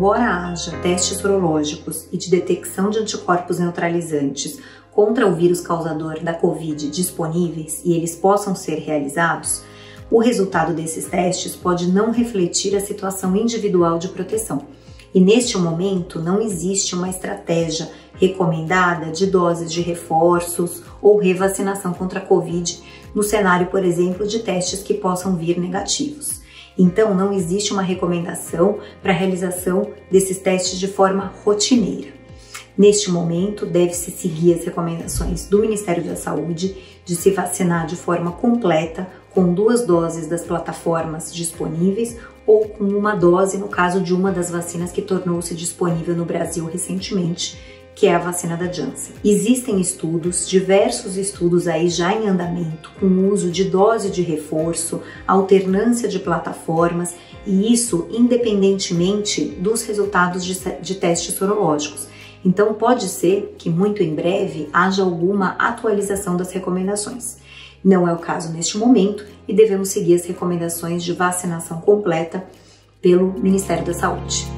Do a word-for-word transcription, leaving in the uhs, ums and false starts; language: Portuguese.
embora haja testes sorológicos e de detecção de anticorpos neutralizantes contra o vírus causador da Covid disponíveis e eles possam ser realizados, o resultado desses testes pode não refletir a situação individual de proteção. E neste momento não existe uma estratégia recomendada de doses de reforços ou revacinação contra a Covid no cenário, por exemplo, de testes que possam vir negativos. Então, não existe uma recomendação para a realização desses testes de forma rotineira. Neste momento, deve-se seguir as recomendações do Ministério da Saúde de se vacinar de forma completa com duas doses das plataformas disponíveis ou com uma dose no caso de uma das vacinas que tornou-se disponível no Brasil recentemente, que é a vacina da Janssen. Existem estudos, diversos estudos aí já em andamento, com o uso de dose de reforço, alternância de plataformas, e isso independentemente dos resultados de, de testes sorológicos. Então pode ser que muito em breve haja alguma atualização das recomendações. Não é o caso neste momento e devemos seguir as recomendações de vacinação completa pelo Ministério da Saúde.